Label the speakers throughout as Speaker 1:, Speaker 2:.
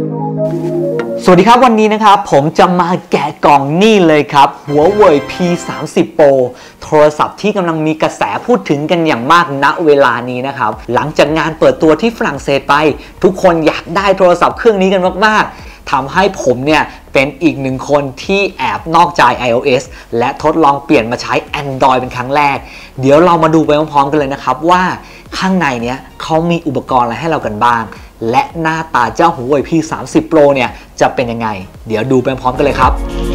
Speaker 1: สวัสดีครับวันนี้นะครับผมจะมาแกะกล่องนี่เลยครับHuawei P30 Pro โทรศัพท์ที่กำลังมีกระแสพูดถึงกันอย่างมากณเวลานี้นะครับหลังจากงานเปิดตัวที่ฝรั่งเศสไปทุกคนอยากได้โทรศัพท์เครื่องนี้กันมากๆทำให้ผมเนี่ยเป็นอีกหนึ่งคนที่แอบนอกใจ iOS และทดลองเปลี่ยนมาใช้ Android เป็นครั้งแรกเดี๋ยวเรามาดูไปพร้อมๆกันเลยนะครับว่าข้างในเนี้ยเขามีอุปกรณ์อะไรให้เรากันบ้างและหน้าตาเจ้า Huawei P30 Pro เนี่ยจะเป็นยังไงเดี๋ยวดูไปพร้อมกันเลยครับ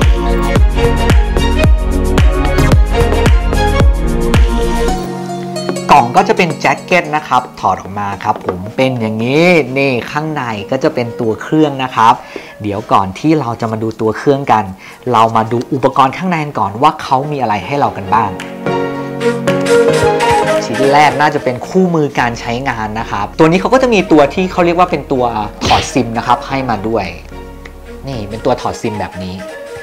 Speaker 1: กล่องก็จะเป็นแจ็คเก็ตนะครับถอดออกมาครับผมเป็นอย่างนี้นี่ข้างในก็จะเป็นตัวเครื่องนะครับเดี๋ยวก่อนที่เราจะมาดูตัวเครื่องกันเรามาดูอุปกรณ์ข้างในก่อนว่าเขามีอะไรให้เรากันบ้างชิ้นแรกน่าจะเป็นคู่มือการใช้งานนะครับตัวนี้เขาก็จะมีตัวที่เขาเรียกว่าเป็นตัวถอดซิมนะครับให้มาด้วยนี่เป็นตัวถอดซิมแบบนี้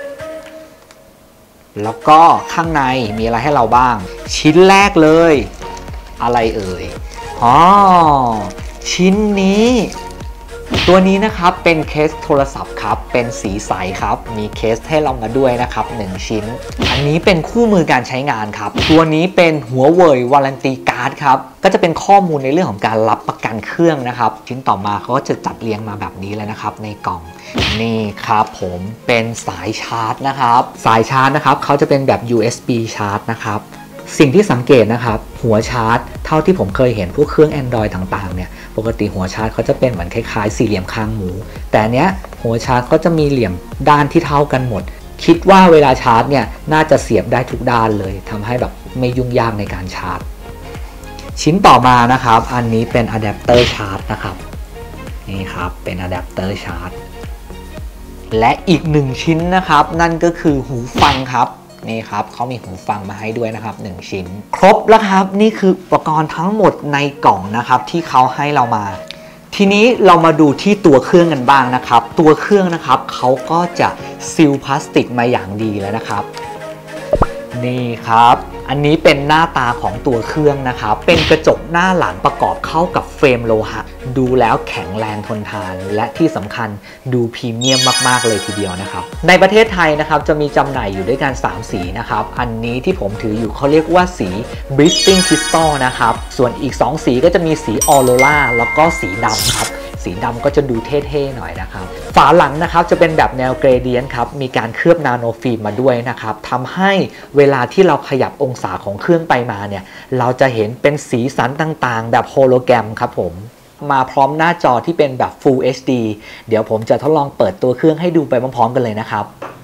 Speaker 1: แล้วก็ข้างในมีอะไรให้เราบ้างชิ้นแรกเลยอะไรเอ่ยอ๋อชิ้นนี้ตัวนี้นะครับเป็นเคสโทรศัพท์ครับเป็นสีใสครับมีเคสให้เรามาด้วยนะครับ1ชิ้นอันนี้เป็นคู่มือการใช้งานครับตัวนี้เป็น Huawei Warranty Card ครับก็จะเป็นข้อมูลในเรื่องของการรับประกันเครื่องนะครับชิ้นต่อมาเขาก็จะจัดเรียงมาแบบนี้เลยนะครับในกล่องนี่ครับผมเป็นสายชาร์จนะครับสายชาร์จนะครับเขาจะเป็นแบบ USB ชาร์จนะครับสิ่งที่สังเกตนะครับหัวชาร์จเท่าที่ผมเคยเห็นพวกเครื่อง Android ต่างๆเนี่ยปกติหัวชาร์จเขาจะเป็นเหมือนคล้ายๆสี่เหลี่ยมคางหมูแต่เนี้ยหัวชาร์จก็จะมีเหลี่ยมด้านที่เท่ากันหมดคิดว่าเวลาชาร์จเนี่ยน่าจะเสียบได้ทุกด้านเลยทำให้แบบไม่ยุ่งยากในการชาร์จชิ้นต่อมานะครับอันนี้เป็นอะแดปเตอร์ชาร์จนะครับนี่ครับเป็นอะแดปเตอร์ชาร์จและอีก1ชิ้นนะครับนั่นก็คือหูฟังครับนี่ครับเขามีหูฟังมาให้ด้วยนะครับ1ชิ้นครบแล้วครับนี่คืออุปกรณ์ทั้งหมดในกล่องนะครับที่เขาให้เรามาทีนี้เรามาดูที่ตัวเครื่องกันบ้างนะครับตัวเครื่องนะครับเขาก็จะซีลพลาสติกมาอย่างดีแล้วนะครับนี่ครับอันนี้เป็นหน้าตาของตัวเครื่องนะครับเป็นกระจกหน้าหลังประกอบเข้ากับเฟรมโลหะดูแล้วแข็งแรงทนทานและที่สำคัญดูพรีเมียมมากๆเลยทีเดียวนะครับในประเทศไทยนะครับจะมีจำหน่ายอยู่ด้วยกัน3สีนะครับอันนี้ที่ผมถืออยู่เขาเรียกว่าสี Bristling Crystal นะครับส่วนอีก2สีก็จะมีสีออโรราแล้วก็สีดำครับสีดำก็จะดูเท่ๆหน่อยนะครับฝาหลังนะครับจะเป็นแบบแนวเกรเดียนต์ครับมีการเคลือบนาโนฟิล์มมาด้วยนะครับทำให้เวลาที่เราขยับองศาของเครื่องไปมาเนี่ยเราจะเห็นเป็นสีสันต่างๆแบบโฮโลแกรมครับผมมาพร้อมหน้าจอที่เป็นแบบ Full HD เดี๋ยวผมจะทดลองเปิดตัวเครื่องให้ดูไปพร้อมๆกันเลยนะครับ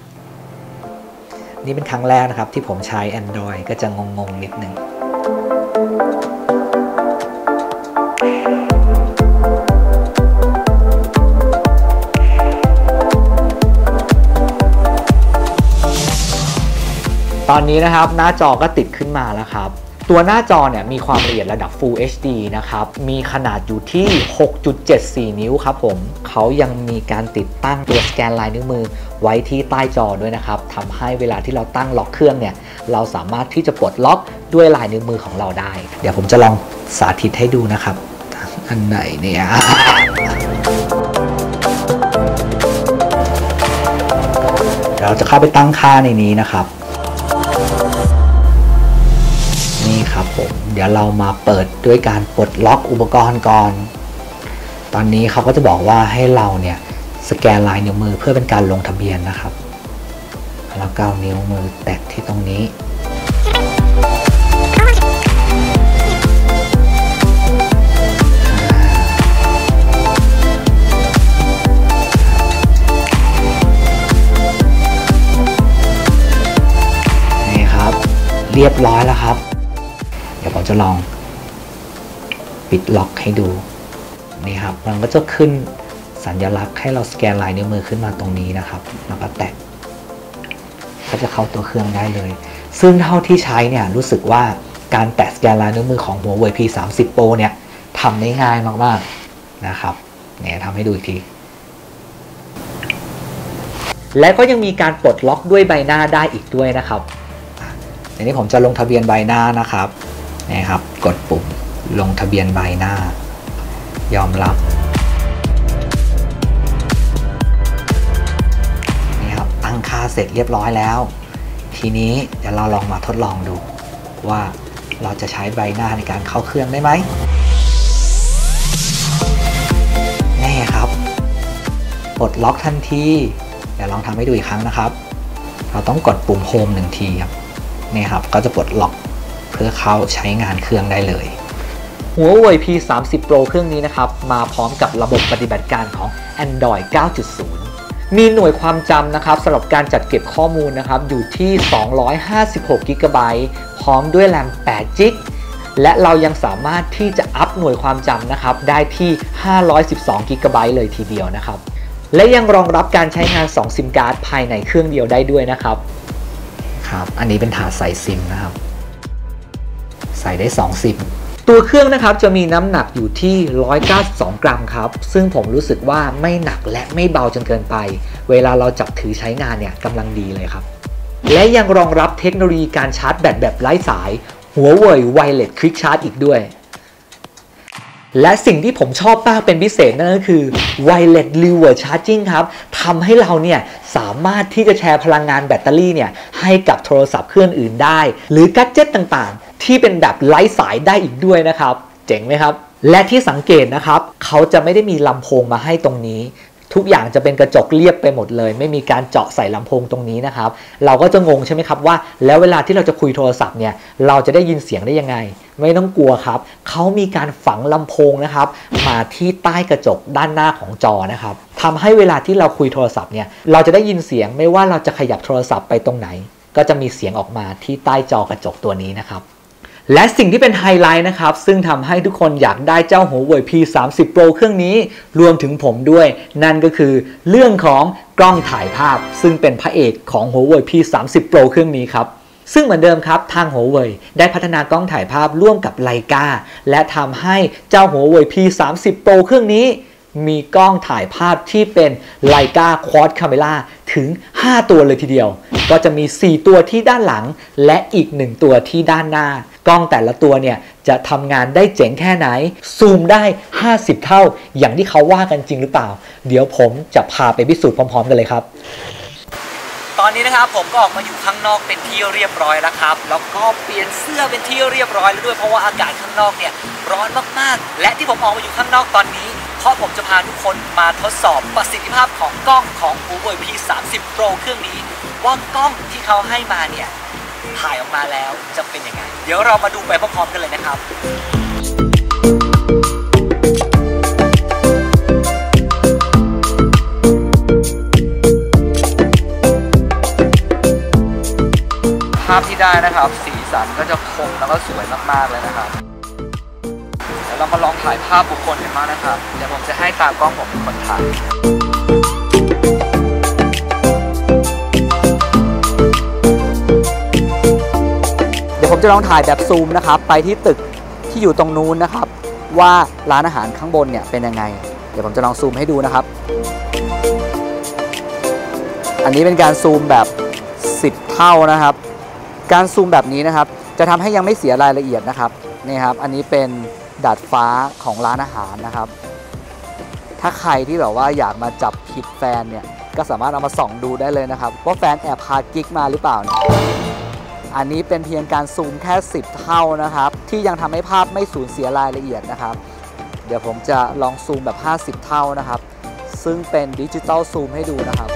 Speaker 1: นี่เป็นครั้งแรกนะครับที่ผมใช้ Android ก็จะงงๆนิดนึงตอนนี้นะครับหน้าจอก็ติดขึ้นมาแล้วครับตัวหน้าจอเนี่ยมีความละเอียดระดับ Full HD นะครับมีขนาดอยู่ที่ 6.74 นิ้วครับผมเขายังมีการติดตั้งตัวสแกนลายนิ้วมือไว้ที่ใต้จอด้วยนะครับทำให้เวลาที่เราตั้งล็อกเครื่องเนี่ยเราสามารถที่จะปลดล็อกด้วยลายนิ้วมือของเราได้เดี๋ยวผมจะลองสาธิตให้ดูนะครับอันไหนเนี่ยเราจะเข้าไปตั้งค่าในนี้นะครับนี่ครับผมเดี๋ยวเรามาเปิดด้วยการปลดล็อกอุปกรณ์ก่อนตอนนี้เขาก็จะบอกว่าให้เราเนี่ยสแกนลายนิ้วมือเพื่อเป็นการลงทะเบียนนะครับแล้วก็นิ้วมือแตะที่ตรงนี้เรียบร้อยแล้วครับเดี๋ยวผมจะลองปิดล็อกให้ดูนี่ครับมันก็จะขึ้นสัญลักษณ์ให้เราสแกนลายนิ้วมือขึ้นมาตรงนี้นะครับแล้วก็แตะก็จะเข้าตัวเครื่องได้เลยซึ่งเท่าที่ใช้เนี่ยรู้สึกว่าการแตะสแกนลายนิ้วมือของ Huawei P30 Pro เนี่ยทำได้ง่ายมากๆนะครับเนี่ยทำให้ดูอีกทีและก็ยังมีการปลดล็อกด้วยใบหน้าได้อีกด้วยนะครับทีนี้ผมจะลงทะเบียนใบหน้านะครับนี่ครับกดปุ่มลงทะเบียนใบหน้ายอมรับงค่าเสร็จเรียบร้อยแล้วทีนี้เดี๋ยวเราลองมาทดลองดูว่าเราจะใช้ใบหน้าในการเข้าเครื่องได้ไหมแน่ครับปลดล็อกทันทีเดี๋ยวลองทำให้ดูอีกครั้งนะครับเราต้องกดปุ่มโฮม1 ทีครับนี่ครับก็จะปลดล็อกเพื่อเข้าใช้งานเครื่องได้เลยHuawei P30 Pro เครื่องนี้นะครับมาพร้อมกับระบบปฏิบัติการของ Android 9.0 มีหน่วยความจำนะครับสำหรับการจัดเก็บข้อมูลนะครับอยู่ที่256 GB พร้อมด้วย RAM 8 GB และเรายังสามารถที่จะอัพหน่วยความจำนะครับได้ที่512 GB เลยทีเดียวนะครับและยังรองรับการใช้งาน2 ซิมการ์ดภายในเครื่องเดียวได้ด้วยนะครับอันนี้เป็นถาดใส่ซิมนะครับใส่ได้2 ซิมตัวเครื่องนะครับจะมีน้ำหนักอยู่ที่192 กรัมครับซึ่งผมรู้สึกว่าไม่หนักและไม่เบาจนเกินไปเวลาเราจับถือใช้งานเนี่ยกำลังดีเลยครับและยังรองรับเทคโนโลยีการชาร์จแบตแบบไร้สาย Huawei Wireless Quick Charge อีกด้วยและสิ่งที่ผมชอบมากเป็นพิเศษนั่นก็คือ Wireless Reverse Charging ครับทำให้เราเนี่ยสามารถที่จะแชร์พลังงานแบตเตอรี่เนี่ยให้กับโทรศัพท์เครื่องอื่นได้หรือแกดเจ็ตต่างๆที่เป็นแบบไร้สายได้อีกด้วยนะครับเจ๋งไหมครับและที่สังเกตนะครับเขาจะไม่ได้มีลำโพงมาให้ตรงนี้ทุกอย่างจะเป็นกระจกเรียบไปหมดเลยไม่มีการเจาะใส่ลำโพงตรงนี้นะครับเราก็จะงงใช่ไหมครับว่าแล้วเวลาที่เราจะคุยโทรศัพท์เนี่ยเราจะได้ยินเสียงได้ยังไงไม่ต้องกลัวครับเขามีการฝังลำโพงนะครับมาที่ใต้กระจกด้านหน้าของจอนะครับทำให้เวลาที่เราคุยโทรศัพท์เนี่ยเราจะได้ยินเสียงไม่ว่าเราจะขยับโทรศัพท์ไปตรงไหนก็จะมีเสียงออกมาที่ใต้จอกระจกตัวนี้นะครับและสิ่งที่เป็นไฮไลท์นะครับซึ่งทำให้ทุกคนอยากได้เจ้า Huawei P30 Pro เครื่องนี้รวมถึงผมด้วยนั่นก็คือเรื่องของกล้องถ่ายภาพซึ่งเป็นพระเอกของ Huawei P30 Pro เครื่องนี้ครับซึ่งเหมือนเดิมครับทาง Huawei ได้พัฒนากล้องถ่ายภาพร่วมกับ Leica และทำให้เจ้า Huawei P30 Pro เครื่องนี้มีกล้องถ่ายภาพที่เป็น Leica Quad Camera ถึง5 ตัวเลยทีเดียวก็จะมี4 ตัวที่ด้านหลังและอีก1 ตัวที่ด้านหน้ากล้องแต่ละตัวเนี่ยจะทำงานได้เจ๋งแค่ไหนซูมได้50 เท่าอย่างที่เขาว่ากันจริงหรือเปล่าเดี๋ยวผมจะพาไปพิสูจน์พร้อมๆกันเลยครับตอนนี้นะครับผมก็ออกมาอยู่ข้างนอกเป็นที่เรียบร้อยแล้วครับแล้วก็เปลี่ยนเสื้อเป็นที่เรียบร้อยแล้วด้วยเพราะว่าอากาศข้างนอกเนี่ยร้อนมากๆและที่ผมออกมาอยู่ข้างนอกตอนนี้เพราะผมจะพาทุกคนมาทดสอบประสิทธิภาพของกล้องของ Huawei P30 Pro เครื่องนี้ว่ากล้องที่เขาให้มาเนี่ยถ่ายออกมาแล้วจะเป็นยังไงเดี๋ยวเรามาดูไปพร้อมๆกันเลยนะครับภาพที่ได้นะครับสีสันก็จะคมแล้วก็สวยมากๆเลยนะครับเดี๋ยวเรามาลองถ่ายภาพบุคคลกันมากนะครับเดี๋ยวผมจะให้ตากล้องผมเป็นคนถ่ายเดี๋ยวผมจะลองถ่ายแบบซูมนะครับไปที่ตึกที่อยู่ตรงนู้นนะครับว่าร้านอาหารข้างบนเนี่ยเป็นยังไงเดี๋ยวผมจะลองซูมให้ดูนะครับอันนี้เป็นการซูมแบบ10 เท่านะครับการซูมแบบนี้นะครับจะทำให้ยังไม่เสียรายละเอียดนะครับนี่ครับอันนี้เป็นดาดฟ้าของร้านอาหารนะครับถ้าใครที่แบบว่าอยากมาจับผิดแฟนเนี่ยก็สามารถเอามาส่องดูได้เลยนะครับว่าแฟนแอบพากิ๊กมาหรือเปล่าเนี่ยอันนี้เป็นเพียงการซูมแค่10 เท่านะครับที่ยังทำให้ภาพไม่สูญเสียรายละเอียดนะครับเดี๋ยวผมจะลองซูมแบบ50 เท่านะครับซึ่งเป็นดิจิตอลซูมให้ดูนะครับ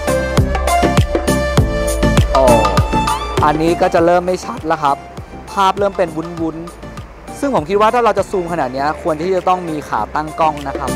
Speaker 1: อันนี้ก็จะเริ่มไม่ชัดแล้วครับภาพเริ่มเป็นวุ้นๆซึ่งผมคิดว่าถ้าเราจะซูมขนาดนี้ควรที่จะต้องมีขาตั้งกล้องนะครับ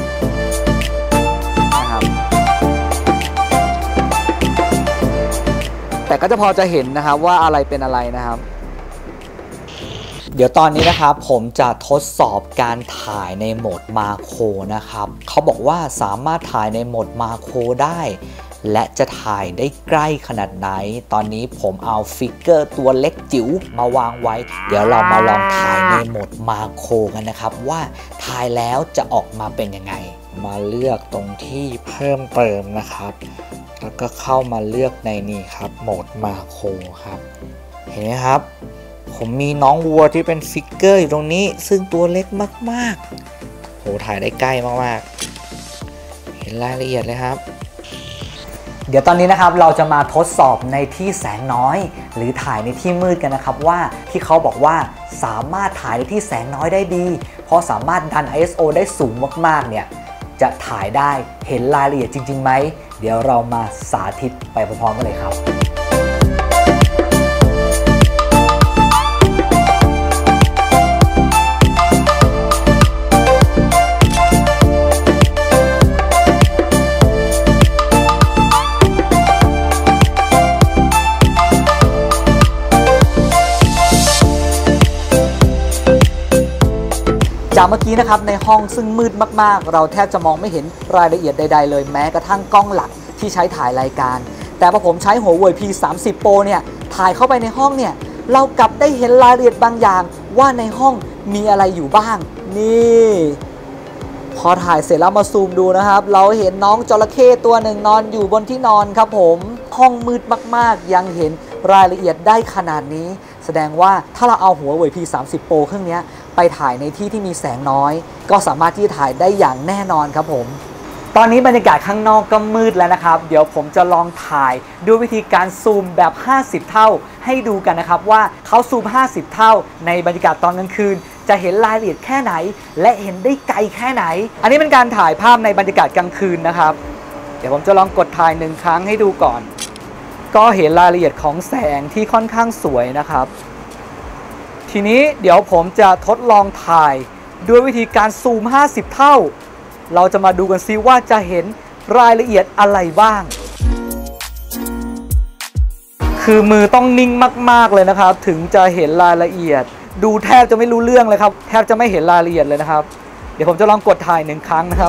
Speaker 1: แต่ก็จะพอจะเห็นนะครับว่าอะไรเป็นอะไรนะครับเดี๋ยวตอนนี้นะครับผมจะทดสอบการถ่ายในโหมดมาโครนะครับเขาบอกว่าสามารถถ่ายในโหมดมาโครได้และจะถ่ายได้ใกล้ขนาดไหนตอนนี้ผมเอาฟิกเกอร์ตัวเล็กจิ๋วมาวางไว้เดี๋ยวเรามาลองถ่ายในโหมดมาโครกันนะครับว่าถ่ายแล้วจะออกมาเป็นยังไงมาเลือกตรงที่เพิ่มเติมนะครับแล้วก็เข้ามาเลือกในนี่ครับโหมดมาโครครับเห็นไหมครับผมมีน้องวัวที่เป็นฟิกเกอร์อยู่ตรงนี้ซึ่งตัวเล็กมากๆโหถ่ายได้ใกล้มากๆเห็นรายละเอียดเลยครับเดี๋ยวตอนนี้นะครับเราจะมาทดสอบในที่แสงน้อยหรือถ่ายในที่มืดกันนะครับว่าที่เขาบอกว่าสามารถถ่ายในที่แสงน้อยได้ดีเพราะสามารถดัน ISO ได้สูงมากๆเนี่ยจะถ่ายได้เห็นรายละเอียดจริงๆไหมเดี๋ยวเรามาสาธิตไปพร้อมๆกันเลยครับจากเมื่อกี้นะครับในห้องซึ่งมืดมากๆเราแทบจะมองไม่เห็นรายละเอียดใดๆเลยแม้กระทั่งกล้องหลักที่ใช้ถ่ายรายการแต่พอผมใช้หัวเว่ย P30 Pro เนี่ยถ่ายเข้าไปในห้องเนี่ยเรากลับได้เห็นรายละเอียดบางอย่างว่าในห้องมีอะไรอยู่บ้างนี่พอถ่ายเสร็จแล้วมาซูมดูนะครับเราเห็นน้องจระเข้ตัวหนึ่งนอนอยู่บนที่นอนครับผมห้องมืดมากๆยังเห็นรายละเอียดได้ขนาดนี้แสดงว่าถ้าเราเอาหัวเว่ย P30 Pro เครื่องนี้ไปถ่ายในที่ที่มีแสงน้อยก็สามารถที่จะถ่ายได้อย่างแน่นอนครับผมตอนนี้บรรยากาศข้างนอกก็มืดแล้วนะครับเดี๋ยวผมจะลองถ่ายด้วยวิธีการซูมแบบ50เท่าให้ดูกันนะครับว่าเขาซูม50เท่าในบรรยากาศตอนกลางคืนจะเห็นรายละเอียดแค่ไหนและเห็นได้ไกลแค่ไหนอันนี้เป็นการถ่ายภาพในบรรยากาศกลางคืนนะครับเดี๋ยวผมจะลองกดถ่าย1ครั้งให้ดูก่อนก็เห็นรายละเอียดของแสงที่ค่อนข้างสวยนะครับทีนี้เดี๋ยวผมจะทดลองถ่ายด้วยวิธีการซูม50เท่าเราจะมาดูกันซิว่าจะเห็นรายละเอียดอะไรบ้างคือมือต้องนิ่งมากๆเลยนะครับถึงจะเห็นรายละเอียดดูแทบจะไม่รู้เรื่องเลยครับแทบจะไม่เห็นรายละเอียดเลยนะครับเดี๋ยวผมจะลองกดถ่าย1ครั้งนะครับ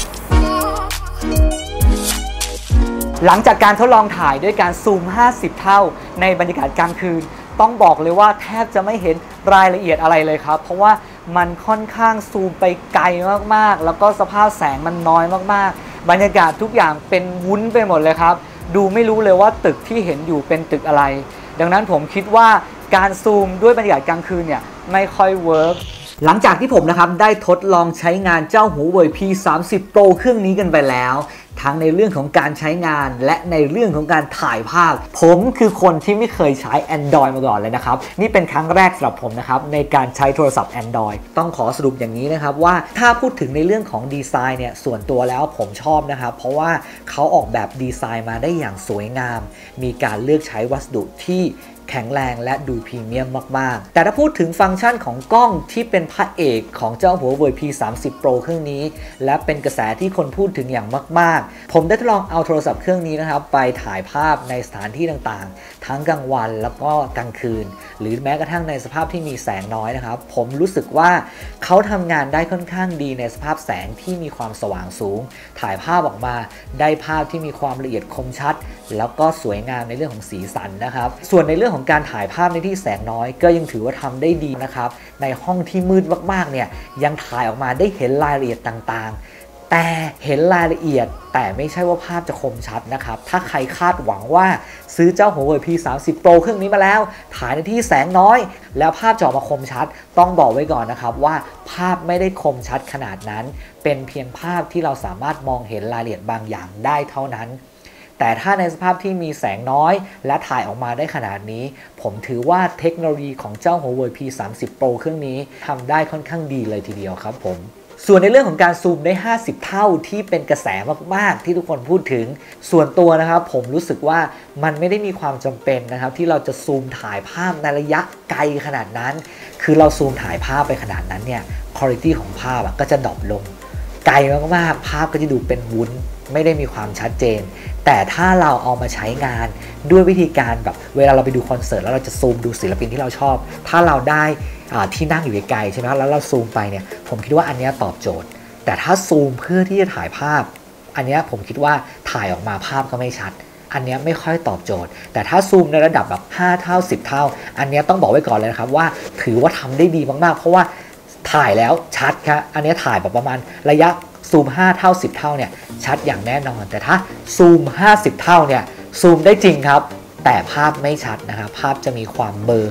Speaker 1: หลังจากการทดลองถ่ายด้วยการซูม50เท่าในบรรยากาศกลางคืนต้องบอกเลยว่าแทบจะไม่เห็นรายละเอียดอะไรเลยครับเพราะว่ามันค่อนข้างซูมไปไกลมากๆแล้วก็สภาพแสงมันน้อยมากๆบรรยากาศทุกอย่างเป็นวุ้นไปหมดเลยครับดูไม่รู้เลยว่าตึกที่เห็นอยู่เป็นตึกอะไรดังนั้นผมคิดว่าการซูมด้วยบรรยากาศกลางคืนเนี่ยไม่ค่อยเวิร์กหลังจากที่ผมนะครับได้ทดลองใช้งานเจ้าหัวเว่ย P30 Pro เครื่องนี้กันไปแล้วทั้งในเรื่องของการใช้งานและในเรื่องของการถ่ายภาพผมคือคนที่ไม่เคยใช้ Android มาก่อนเลยนะครับนี่เป็นครั้งแรกสำหรับผมนะครับในการใช้โทรศัพท์ Android ต้องขอสรุปอย่างนี้นะครับว่าถ้าพูดถึงในเรื่องของดีไซน์เนี่ยส่วนตัวแล้วผมชอบนะครับเพราะว่าเขาออกแบบดีไซน์มาได้อย่างสวยงามมีการเลือกใช้วัสดุที่แข็งแรงและดูพรีเมียมมากๆแต่ถ้าพูดถึงฟังก์ชันของกล้องที่เป็นพระเอกของเจ้าหัวเว่ย P30 Pro เครื่องนี้และเป็นกระแสที่คนพูดถึงอย่างมากๆผมได้ทดลองเอาโทรศัพท์เครื่องนี้นะครับไปถ่ายภาพในสถานที่ต่างๆทั้งกลางวันแล้วก็กลางคืนหรือแม้กระทั่งในสภาพที่มีแสงน้อยนะครับผมรู้สึกว่าเขาทำงานได้ค่อนข้างดีในสภาพแสงที่มีความสว่างสูงถ่ายภาพออกมาได้ภาพที่มีความละเอียดคมชัดแล้วก็สวยงามในเรื่องของสีสันนะครับส่วนในเรื่องของการถ่ายภาพในที่แสงน้อยก็ยังถือว่าทำได้ดีนะครับในห้องที่มืดมากๆเนี่ยยังถ่ายออกมาได้เห็นรายละเอียดต่างๆแต่เห็นรายละเอียดแต่ไม่ใช่ว่าภาพจะคมชัดนะครับถ้าใครคาดหวังว่าซื้อเจ้าหัวเว่ย P30 Pro เครื่องนี้มาแล้วถ่ายในที่แสงน้อยแล้วภาพจะออกมาคมชัดต้องบอกไว้ก่อนนะครับว่าภาพไม่ได้คมชัดขนาดนั้นเป็นเพียงภาพที่เราสามารถมองเห็นรายละเอียดบางอย่างได้เท่านั้นแต่ถ้าในสภาพที่มีแสงน้อยและถ่ายออกมาได้ขนาดนี้ผมถือว่าเทคโนโลยีของเจ้าหัวเว่ย P30 Pro เครื่องนี้ทำได้ค่อนข้างดีเลยทีเดียวครับผมส่วนในเรื่องของการซูมได้50เท่าที่เป็นกระแสมากๆที่ทุกคนพูดถึงส่วนตัวนะครับผมรู้สึกว่ามันไม่ได้มีความจำเป็นนะครับที่เราจะซูมถ่ายภาพในระยะไกลขนาดนั้นคือเราซูมถ่ายภาพไปขนาดนั้นเนี่ยคุณภาพของภาพก็จะดรอปลงไกลมากๆภาพก็จะดูเป็นวุ้นไม่ได้มีความชัดเจนแต่ถ้าเราเอามาใช้งานด้วยวิธีการแบบเวลาเราไปดูคอนเสิร์ตแล้วเราจะซูมดูศิลปินที่เราชอบถ้าเราได้ที่นั่งอยู่ไกลๆใช่ไหมแล้วเราซูมไปเนี่ยผมคิดว่าอันนี้ตอบโจทย์แต่ถ้าซูมเพื่อที่จะถ่ายภาพอันนี้ผมคิดว่าถ่ายออกมาภาพก็ไม่ชัดอันนี้ไม่ค่อยตอบโจทย์แต่ถ้าซูมในระดับแบบ5เท่า10เท่าอันนี้ต้องบอกไว้ก่อนเลยนะครับว่าถือว่าทำได้ดีมากๆเพราะว่าถ่ายแล้วชัดครับอันนี้ถ่ายแบบประมาณระยะซูม5เท่า10เท่าเนี่ยชัดอย่างแน่นอนแต่ถ้าซูม50เท่าเนี่ยซูมได้จริงครับแต่ภาพไม่ชัดนะครับภาพจะมีความเบลอ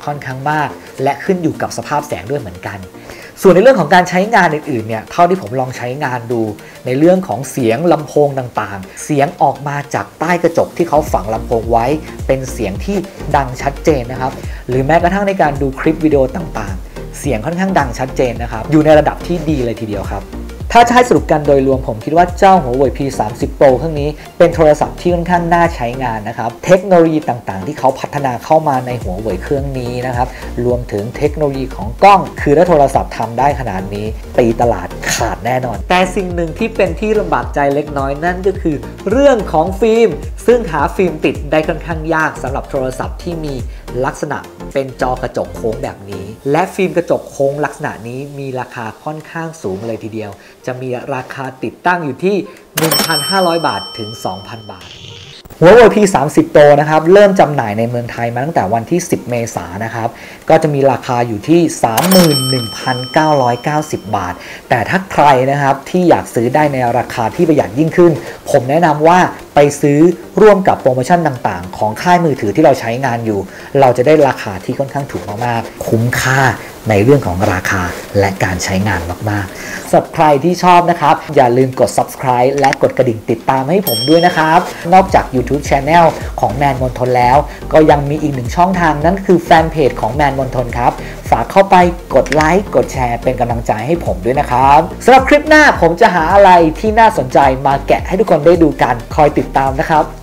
Speaker 1: ค่อนข้างมากและขึ้นอยู่กับสภาพแสงด้วยเหมือนกันส่วนในเรื่องของการใช้งานอื่นๆเนี่ยเท่าที่ผมลองใช้งานดูในเรื่องของเสียงลำโพงต่างๆเสียงออกมาจากใต้กระจกที่เขาฝังลำโพงไว้เป็นเสียงที่ดังชัดเจนนะครับหรือแม้กระทั่งในการดูคลิปวิดีโอต่างๆเสียงค่อนข้างดังชัดเจนนะครับอยู่ในระดับที่ดีเลยทีเดียวครับถ้าจะให้สรุปกันโดยรวมผมคิดว่าเจ้า Huawei P30 Pro เครื่องนี้เป็นโทรศัพท์ที่ค่อนข้างน่าใช้งานนะครับเทคโนโลยีต่างๆที่เขาพัฒนาเข้ามาใน Huawei เครื่องนี้นะครับรวมถึงเทคโนโลยีของกล้องคือถ้าโทรศัพท์ทำได้ขนาดนี้ตีตลาดขาดแน่นอนแต่สิ่งหนึ่งที่เป็นที่ลำบากใจเล็กน้อยนั่นก็คือเรื่องของฟิล์มซึ่งหาฟิล์มติดได้ค่อนข้างยากสำหรับโทรศัพท์ที่มีลักษณะเป็นจอกระจกโค้งแบบนี้และฟิล์มกระจกโค้งลักษณะนี้มีราคาค่อนข้างสูงเลยทีเดียวจะมีราคาติดตั้งอยู่ที่ 1,500 บาทถึง 2,000 บาทHuawei P30 Pro นะครับเริ่มจำหน่ายในเมืองไทยมาตั้งแต่วันที่ 10 เมษายนนะครับก็จะมีราคาอยู่ที่ 31,990 บาทแต่ถ้าใครนะครับที่อยากซื้อได้ในราคาที่ประหยัดยิ่งขึ้นผมแนะนำว่าไปซื้อร่วมกับโปรโมชั่นต่างๆของค่ายมือถือที่เราใช้งานอยู่เราจะได้ราคาที่ค่อนข้างถูกมากๆคุ้มค่าในเรื่องของราคาและการใช้งานมากๆสำหรับใครที่ชอบนะครับอย่าลืมกด subscribe และกดกระดิ่งติดตามให้ผมด้วยนะครับนอกจาก YouTube Channel ของแมนมณฑลแล้วก็ยังมีอีกหนึ่งช่องทางนั่นคือแฟนเพจของแมนมณฑลครับฝากเข้าไปกดไลค์กดแชร์เป็นกำลังใจให้ผมด้วยนะครับสำหรับคลิปหน้าผมจะหาอะไรที่น่าสนใจมาแกะให้ทุกคนได้ดูกันคอยติดตามนะครับ